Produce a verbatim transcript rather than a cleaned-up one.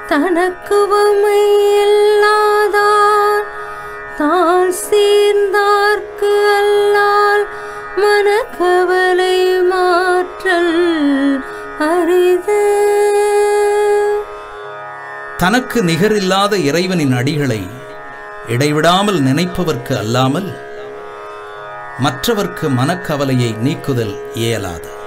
தனக்குவமை இல்லாதார் தான் சேர்ந்தார்க்கு அல்லால் மனக்கவலை மாற்றல் அரிது. தனக்கு நிகரில்லாத இறைவனின் அடிகளை இடைவிடாமல் நினைப்பவர்க்கு அல்லாமல் மற்றவர்க்கு மனக்கவலையை நீக்குதல் இயலாது.